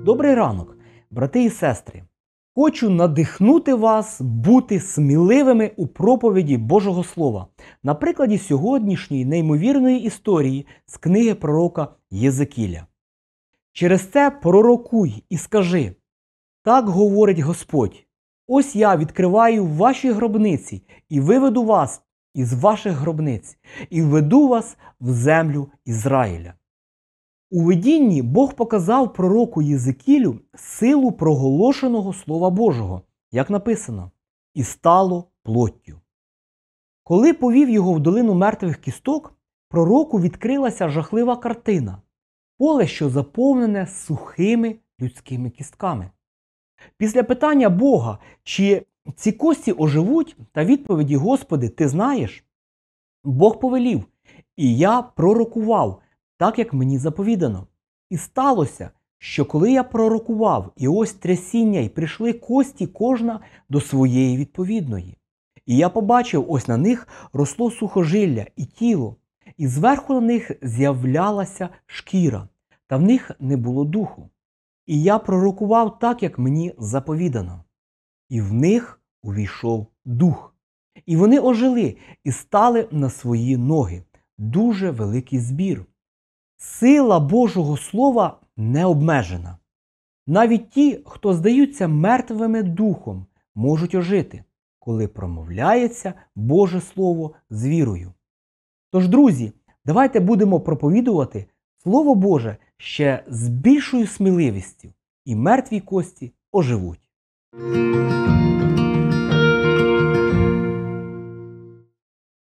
Добрий ранок, брати і сестри! Хочу надихнути вас бути сміливими у проповіді Божого Слова на прикладі сьогоднішньої неймовірної історії з книги пророка Єзекіля. Через це пророкуй і скажи: так говорить Господь, ось я відкриваю ваші гробниці і виведу вас із ваших гробниць і введу вас в землю Ізраїля. У видінні Бог показав пророку Єзекілю силу проголошеного Слова Божого, як написано, «І стало плоттю». Коли повів його в долину мертвих кісток, пророку відкрилася жахлива картина – поле, що заповнене сухими людськими кістками. Після питання Бога, чи ці кості оживуть, та відповіді: «Господи, ти знаєш», Бог повелів: «І я пророкував, так, як мені заповідано». І сталося, що коли я пророкував, і ось трясіння, і прийшли кості кожна до своєї відповідної. І я побачив, ось на них росло сухожилля і тіло, і зверху на них з'являлася шкіра, та в них не було духу. І я пророкував так, як мені заповідано. І в них увійшов дух. І вони ожили і стали на свої ноги. Дуже великий збір. Сила Божого Слова не обмежена. Навіть ті, хто здаються мертвими духом, можуть ожити, коли промовляється Боже Слово з вірою. Тож, друзі, давайте будемо проповідувати Слово Боже ще з більшою сміливістю, і мертві кості оживуть.